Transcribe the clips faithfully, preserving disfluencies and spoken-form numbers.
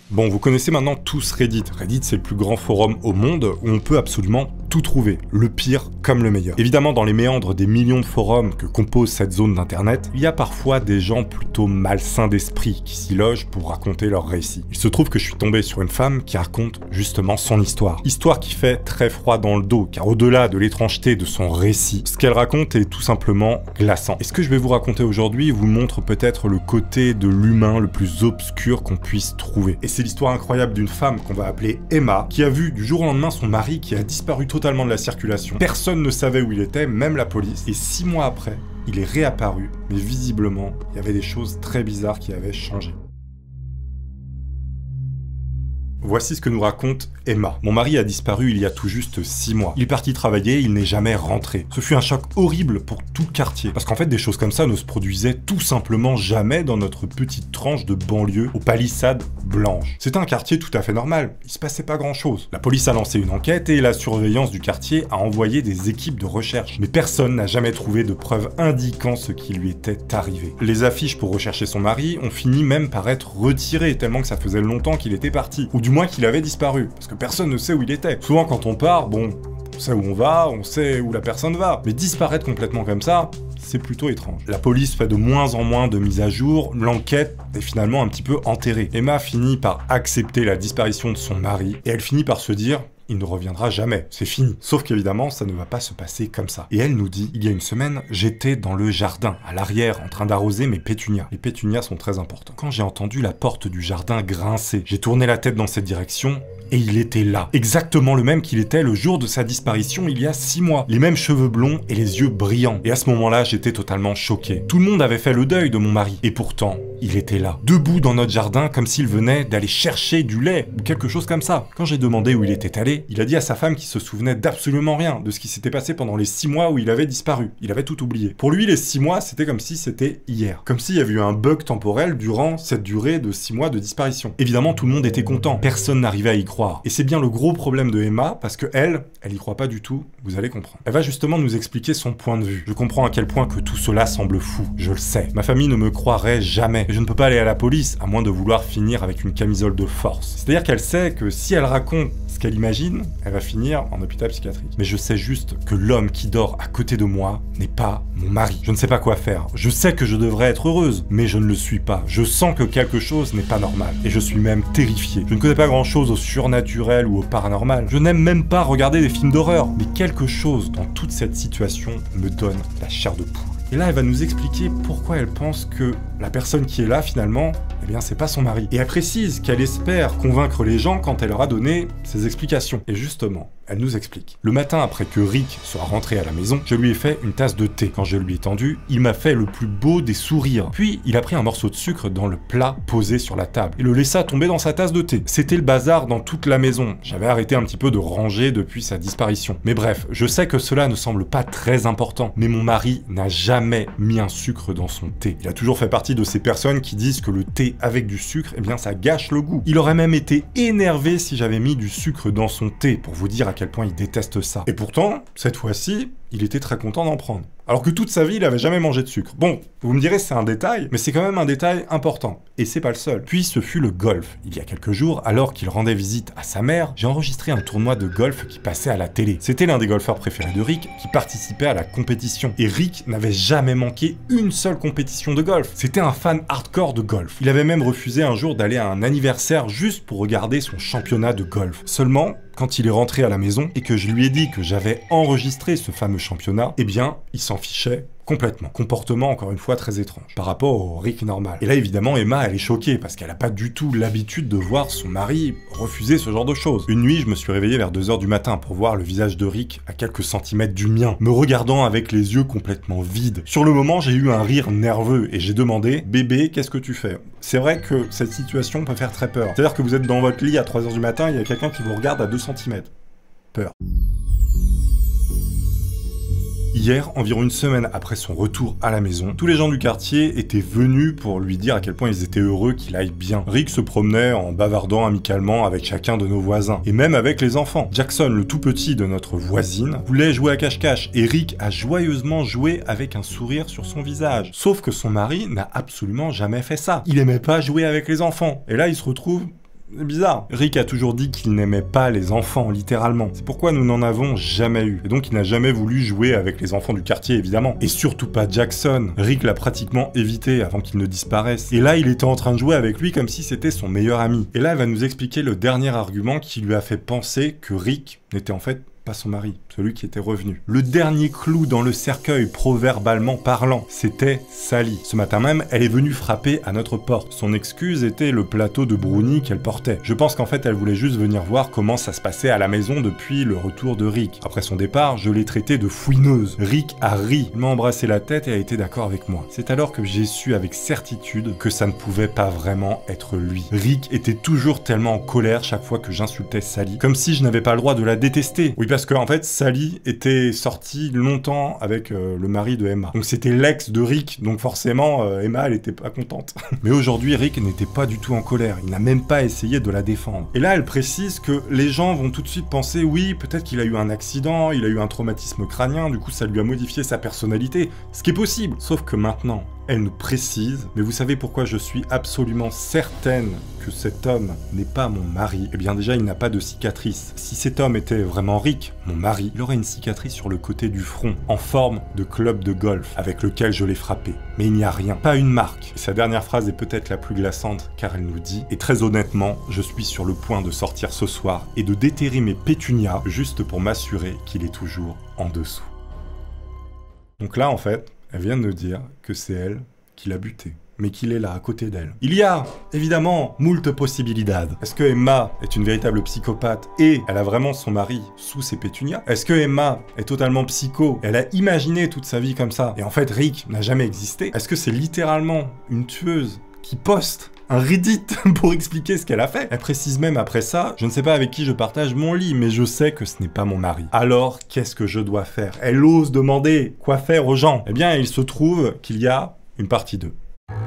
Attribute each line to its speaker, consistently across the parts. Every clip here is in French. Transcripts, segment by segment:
Speaker 1: Bon, vous connaissez maintenant tous Reddit. Reddit, c'est le plus grand forum au monde où on peut absolument tout trouver, le pire comme le meilleur. Évidemment, dans les méandres des millions de forums que compose cette zone d'internet, il y a parfois des gens plutôt malsains d'esprit qui s'y logent pour raconter leur récit. Il se trouve que je suis tombé sur une femme qui raconte justement son histoire. Histoire qui fait très froid dans le dos, car au-delà de l'étrangeté de son récit, ce qu'elle raconte est tout simplement glaçant. Et ce que je vais vous raconter aujourd'hui vous montre peut-être le côté de l'humain le plus obscur qu'on puisse trouver. Et c'est l'histoire incroyable d'une femme qu'on va appeler Emma, qui a vu du jour au lendemain son mari qui a disparu totalement de la circulation. Personne ne savait où il était, même la police. Et six mois après, il est réapparu, mais visiblement, il y avait des choses très bizarres qui avaient changé. Voici ce que nous raconte Emma. Mon mari a disparu il y a tout juste six mois. Il est parti travailler, il n'est jamais rentré. Ce fut un choc horrible pour tout le quartier. Parce qu'en fait, des choses comme ça ne se produisaient tout simplement jamais dans notre petite tranche de banlieue aux palissades blanches. C'était un quartier tout à fait normal. Il se passait pas grand chose. La police a lancé une enquête et la surveillance du quartier a envoyé des équipes de recherche. Mais personne n'a jamais trouvé de preuves indiquant ce qui lui était arrivé. Les affiches pour rechercher son mari ont fini même par être retirées tellement que ça faisait longtemps qu'il était parti. Ou du moins qu'il avait disparu, parce que personne ne sait où il était. Souvent quand on part, bon, on sait où on va, on sait où la personne va, mais disparaître complètement comme ça, c'est plutôt étrange. La police fait de moins en moins de mises à jour, l'enquête est finalement un petit peu enterrée. Emma finit par accepter la disparition de son mari, et elle finit par se dire: il ne reviendra jamais, c'est fini. Sauf qu'évidemment, ça ne va pas se passer comme ça. Et elle nous dit, il y a une semaine, j'étais dans le jardin, à l'arrière, en train d'arroser mes pétunias. Les pétunias sont très importants. Quand j'ai entendu la porte du jardin grincer, j'ai tourné la tête dans cette direction, et il était là. Exactement le même qu'il était le jour de sa disparition il y a six mois. Les mêmes cheveux blonds et les yeux brillants. Et à ce moment-là, j'étais totalement choqué. Tout le monde avait fait le deuil de mon mari. Et pourtant, il était là. Debout dans notre jardin, comme s'il venait d'aller chercher du lait, ou quelque chose comme ça. Quand j'ai demandé où il était allé, il a dit à sa femme qu'il se souvenait d'absolument rien de ce qui s'était passé pendant les six mois où il avait disparu. Il avait tout oublié. Pour lui, les six mois, c'était comme si c'était hier. Comme s'il y avait eu un bug temporel durant cette durée de six mois de disparition. Évidemment, tout le monde était content. Personne n'arrivait à y croire. Et c'est bien le gros problème de Emma, parce que elle, elle y croit pas du tout, vous allez comprendre. Elle va justement nous expliquer son point de vue. Je comprends à quel point que tout cela semble fou, je le sais. Ma famille ne me croirait jamais. Et je ne peux pas aller à la police, à moins de vouloir finir avec une camisole de force. C'est-à-dire qu'elle sait que si elle raconte ce qu'elle imagine, elle va finir en hôpital psychiatrique. Mais je sais juste que l'homme qui dort à côté de moi n'est pas mon mari. Je ne sais pas quoi faire. Je sais que je devrais être heureuse, mais je ne le suis pas. Je sens que quelque chose n'est pas normal. Et je suis même terrifié. Je ne connais pas grand-chose au surnaturel ou au paranormal. Je n'aime même pas regarder des films d'horreur. Mais quelque chose dans toute cette situation me donne la chair de poule. Et là, elle va nous expliquer pourquoi elle pense que la personne qui est là, finalement, eh bien, c'est pas son mari. Et elle précise qu'elle espère convaincre les gens quand elle leur a donné ses explications. Et justement, elle nous explique. Le matin après que Rick soit rentré à la maison, je lui ai fait une tasse de thé. Quand je lui ai tendu, il m'a fait le plus beau des sourires. Puis, il a pris un morceau de sucre dans le plat posé sur la table et le laissa tomber dans sa tasse de thé. C'était le bazar dans toute la maison. J'avais arrêté un petit peu de ranger depuis sa disparition. Mais bref, je sais que cela ne semble pas très important. Mais mon mari n'a jamais mis un sucre dans son thé. Il a toujours fait partie de ces personnes qui disent que le thé avec du sucre, eh bien ça gâche le goût. Il aurait même été énervé si j'avais mis du sucre dans son thé, pour vous dire à quel point il déteste ça. Et pourtant, cette fois-ci, il était très content d'en prendre. Alors que toute sa vie, il avait jamais mangé de sucre. Bon, vous me direz c'est un détail, mais c'est quand même un détail important. Et c'est pas le seul. Puis ce fut le golf. Il y a quelques jours, alors qu'il rendait visite à sa mère, j'ai enregistré un tournoi de golf qui passait à la télé. C'était l'un des golfeurs préférés de Rick qui participait à la compétition. Et Rick n'avait jamais manqué une seule compétition de golf. C'était un fan hardcore de golf. Il avait même refusé un jour d'aller à un anniversaire juste pour regarder son championnat de golf. Seulement, quand il est rentré à la maison et que je lui ai dit que j'avais enregistré ce fameux championnat, eh bien, il s'en fichait complètement. Comportement, encore une fois, très étrange par rapport au Rick normal. Et là, évidemment, Emma, elle est choquée parce qu'elle n'a pas du tout l'habitude de voir son mari refuser ce genre de choses. Une nuit, je me suis réveillé vers deux heures du matin pour voir le visage de Rick à quelques centimètres du mien, me regardant avec les yeux complètement vides. Sur le moment, j'ai eu un rire nerveux et j'ai demandé « Bébé, qu'est-ce que tu fais ?» C'est vrai que cette situation peut faire très peur. C'est-à-dire que vous êtes dans votre lit à trois heures du matin, il y a quelqu'un qui vous regarde à deux centimètres. Peur. Hier, environ une semaine après son retour à la maison, tous les gens du quartier étaient venus pour lui dire à quel point ils étaient heureux qu'il aille bien. Rick se promenait en bavardant amicalement avec chacun de nos voisins, et même avec les enfants. Jackson, le tout petit de notre voisine, voulait jouer à cache-cache, et Rick a joyeusement joué avec un sourire sur son visage. Sauf que son mari n'a absolument jamais fait ça. Il aimait pas jouer avec les enfants. Et là, il se retrouve C'est bizarre. Rick a toujours dit qu'il n'aimait pas les enfants, littéralement. C'est pourquoi nous n'en avons jamais eu. Et donc il n'a jamais voulu jouer avec les enfants du quartier, évidemment. Et surtout pas Jackson. Rick l'a pratiquement évité avant qu'il ne disparaisse. Et là, il était en train de jouer avec lui comme si c'était son meilleur ami. Et là, elle va nous expliquer le dernier argument qui lui a fait penser que Rick n'était en fait pas son mari, celui qui était revenu. Le dernier clou dans le cercueil, proverbalement parlant, c'était Sally. Ce matin même, elle est venue frapper à notre porte. Son excuse était le plateau de brownie qu'elle portait. Je pense qu'en fait, elle voulait juste venir voir comment ça se passait à la maison depuis le retour de Rick. Après son départ, je l'ai traitée de fouineuse. Rick a ri, il m'a embrassé la tête et a été d'accord avec moi. C'est alors que j'ai su avec certitude que ça ne pouvait pas vraiment être lui. Rick était toujours tellement en colère chaque fois que j'insultais Sally, comme si je n'avais pas le droit de la détester. Oui, parce que en fait, Sally était sortie longtemps avec euh, le mari de Emma. Donc c'était l'ex de Rick, donc forcément, euh, Emma, elle était pas contente. Mais aujourd'hui, Rick n'était pas du tout en colère. Il n'a même pas essayé de la défendre. Et là, elle précise que les gens vont tout de suite penser, oui, peut-être qu'il a eu un accident, il a eu un traumatisme crânien, du coup, ça lui a modifié sa personnalité. Ce qui est possible. Sauf que maintenant, elle nous précise, mais vous savez pourquoi je suis absolument certaine que cet homme n'est pas mon mari? Eh bien déjà, il n'a pas de cicatrice. Si cet homme était vraiment Rick, mon mari, il aurait une cicatrice sur le côté du front, en forme de club de golf, avec lequel je l'ai frappé. Mais il n'y a rien, pas une marque. Et sa dernière phrase est peut-être la plus glaçante, car elle nous dit « Et très honnêtement, je suis sur le point de sortir ce soir et de déterrer mes pétunias, juste pour m'assurer qu'il est toujours en dessous. » Donc là, en fait, elle vient de nous dire que c'est elle qui l'a buté, mais qu'il est là, à côté d'elle. Il y a, évidemment, moult possibilidades. Est-ce que Emma est une véritable psychopathe et elle a vraiment son mari sous ses pétunias? Est-ce que Emma est totalement psycho? Elle a imaginé toute sa vie comme ça, et en fait, Rick n'a jamais existé? Est-ce que c'est littéralement une tueuse qui poste un Reddit pour expliquer ce qu'elle a fait? Elle précise même après ça, je ne sais pas avec qui je partage mon lit, mais je sais que ce n'est pas mon mari. Alors, qu'est-ce que je dois faire? Elle ose demander quoi faire aux gens. Eh bien, il se trouve qu'il y a une partie deux.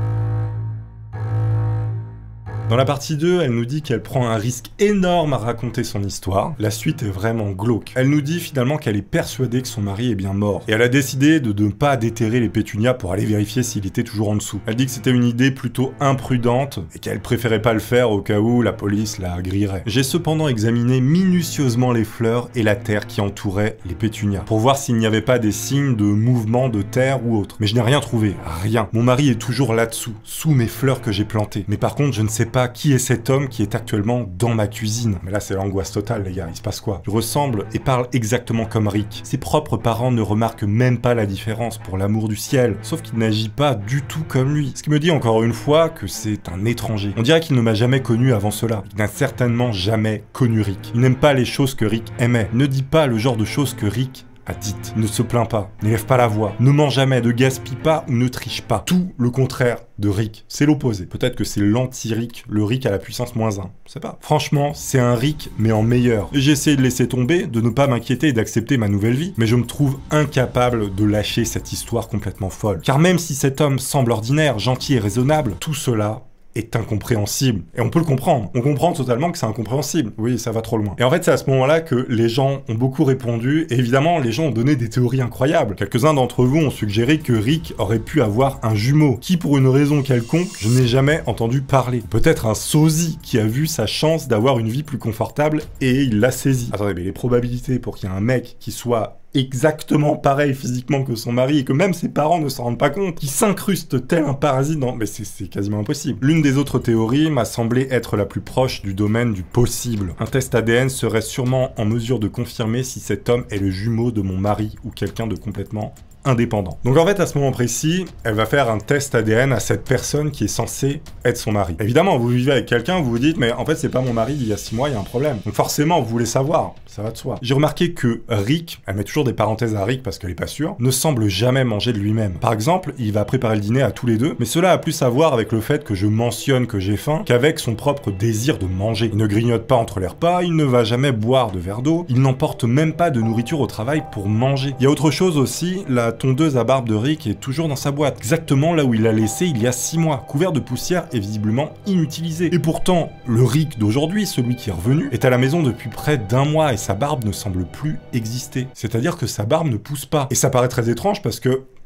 Speaker 1: Dans la partie deux, elle nous dit qu'elle prend un risque énorme à raconter son histoire. La suite est vraiment glauque. Elle nous dit finalement qu'elle est persuadée que son mari est bien mort. Et elle a décidé de ne pas déterrer les pétunias pour aller vérifier s'il était toujours en dessous. Elle dit que c'était une idée plutôt imprudente et qu'elle préférait pas le faire au cas où la police la grillerait. J'ai cependant examiné minutieusement les fleurs et la terre qui entourait les pétunias pour voir s'il n'y avait pas des signes de mouvement de terre ou autre. Mais je n'ai rien trouvé. Rien. Mon mari est toujours là-dessous, sous mes fleurs que j'ai plantées. Mais par contre, je ne sais pas qui est cet homme qui est actuellement dans ma cuisine. Mais là, c'est l'angoisse totale, les gars. Il se passe quoi? Il ressemble et parle exactement comme Rick. Ses propres parents ne remarquent même pas la différence, pour l'amour du ciel. Sauf qu'il n'agit pas du tout comme lui. Ce qui me dit encore une fois que c'est un étranger. On dirait qu'il ne m'a jamais connu avant cela. Il n'a certainement jamais connu Rick. Il n'aime pas les choses que Rick aimait. Il ne dit pas le genre de choses que Rick a dites. Ne se plaint pas, n'élève pas la voix, ne ment jamais, ne gaspille pas ou ne triche pas. Tout le contraire de Rick. C'est l'opposé. Peut-être que c'est l'anti-Rick, le Rick à la puissance moins un. Je sais pas. Franchement, c'est un Rick, mais en meilleur. J'ai essayé de laisser tomber, de ne pas m'inquiéter et d'accepter ma nouvelle vie, mais je me trouve incapable de lâcher cette histoire complètement folle. Car même si cet homme semble ordinaire, gentil et raisonnable, tout cela est incompréhensible. Et on peut le comprendre. On comprend totalement que c'est incompréhensible. Oui, ça va trop loin. Et en fait, c'est à ce moment-là que les gens ont beaucoup répondu, et évidemment, les gens ont donné des théories incroyables. Quelques-uns d'entre vous ont suggéré que Rick aurait pu avoir un jumeau, qui pour une raison quelconque, je n'ai jamais entendu parler. Peut-être un sosie qui a vu sa chance d'avoir une vie plus confortable, et il l'a saisi. Attendez, mais les probabilités pour qu'il y ait un mec qui soit exactement pareil physiquement que son mari et que même ses parents ne s'en rendent pas compte, qui s'incruste tel un parasite dans... Mais c'est quasiment impossible. L'une des autres théories m'a semblé être la plus proche du domaine du possible. Un test A D N serait sûrement en mesure de confirmer si cet homme est le jumeau de mon mari ou quelqu'un de complètement indépendant. Donc en fait, à ce moment précis, elle va faire un test A D N à cette personne qui est censée être son mari. Évidemment, vous vivez avec quelqu'un, vous vous dites, mais en fait, c'est pas mon mari, il y a six mois, il y a un problème. Donc forcément, vous voulez savoir, ça va de soi. J'ai remarqué que Rick, elle met toujours des parenthèses à Rick parce qu'elle est pas sûre, ne semble jamais manger de lui-même. Par exemple, il va préparer le dîner à tous les deux, mais cela a plus à voir avec le fait que je mentionne que j'ai faim qu'avec son propre désir de manger. Il ne grignote pas entre les repas, il ne va jamais boire de verre d'eau, il n'emporte même pas de nourriture au travail pour manger. Il y a autre chose aussi, la tondeuse à barbe de Rick est toujours dans sa boîte, exactement là où il l'a laissé il y a six mois, couvert de poussière et visiblement inutilisé. Et pourtant, le Rick d'aujourd'hui, celui qui est revenu, est à la maison depuis près d'un mois et sa barbe ne semble plus exister. C'est-à-dire que sa barbe ne pousse pas. Et ça paraît très étrange parce que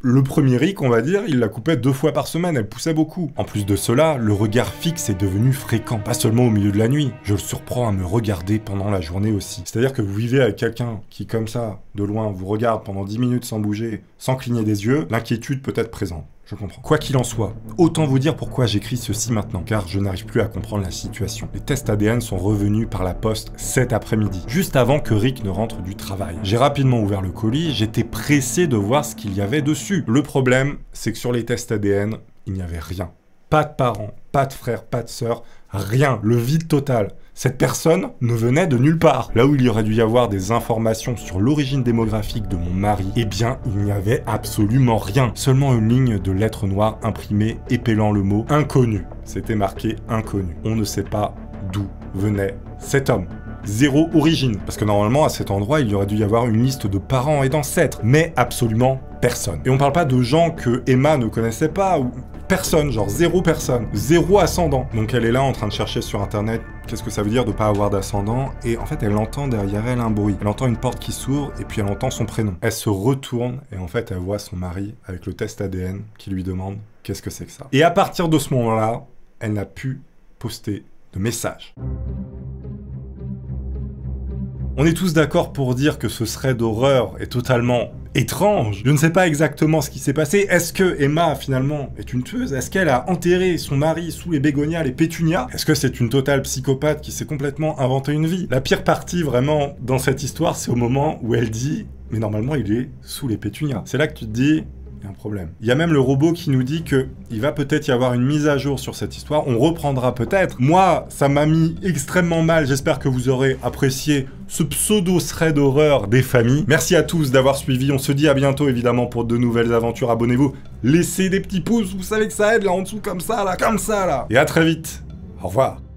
Speaker 1: Le premier Rick, on va dire, il la coupait deux fois par semaine, elle poussait beaucoup. En plus de cela, le regard fixe est devenu fréquent, pas seulement au milieu de la nuit. Je le surprends à me regarder pendant la journée aussi. C'est-à-dire que vous vivez avec quelqu'un qui, comme ça, de loin, vous regarde pendant dix minutes sans bouger, sans cligner des yeux, l'inquiétude peut être présente. Je comprends. Quoi qu'il en soit, autant vous dire pourquoi j'écris ceci maintenant, car je n'arrive plus à comprendre la situation. Les tests A D N sont revenus par la poste cet après-midi, juste avant que Rick ne rentre du travail. J'ai rapidement ouvert le colis, j'étais pressé de voir ce qu'il y avait dessus. Le problème, c'est que sur les tests A D N, il n'y avait rien. Pas de parents, pas de frères, pas de sœurs, rien, le vide total. Cette personne ne venait de nulle part. Là où il y aurait dû y avoir des informations sur l'origine démographique de mon mari, eh bien, il n'y avait absolument rien. Seulement une ligne de lettres noires imprimée épelant le mot « inconnu ». C'était marqué « inconnu ». On ne sait pas d'où venait cet homme. Zéro origine. Parce que normalement, à cet endroit, il y aurait dû y avoir une liste de parents et d'ancêtres. Mais absolument personne. Et on parle pas de gens que Emma ne connaissait pas, ou personne, genre zéro personne. Zéro ascendant. Donc elle est là en train de chercher sur internet qu'est-ce que ça veut dire de pas avoir d'ascendant. Et en fait, elle entend derrière elle un bruit. Elle entend une porte qui s'ouvre et puis elle entend son prénom. Elle se retourne et en fait, elle voit son mari avec le test A D N qui lui demande qu'est-ce que c'est que ça. Et à partir de ce moment-là, elle n'a pu poster de message. On est tous d'accord pour dire que ce thread d'horreur est totalement étrange. Je ne sais pas exactement ce qui s'est passé. Est-ce que Emma, finalement, est une tueuse? Est-ce qu'elle a enterré son mari sous les bégonias, les pétunias? Est-ce que c'est une totale psychopathe qui s'est complètement inventé une vie? La pire partie, vraiment, dans cette histoire, c'est au moment où elle dit « Mais normalement, il est sous les pétunias ». C'est là que tu te dis... il y a un problème. Il y a même le robot qui nous dit que il va peut-être y avoir une mise à jour sur cette histoire, on reprendra peut-être. Moi, ça m'a mis extrêmement mal, j'espère que vous aurez apprécié ce pseudo-thread d'horreur des familles. Merci à tous d'avoir suivi, on se dit à bientôt évidemment pour de nouvelles aventures, abonnez-vous, laissez des petits pouces, vous savez que ça aide là en dessous comme ça, là, comme ça là. Et à très vite, au revoir.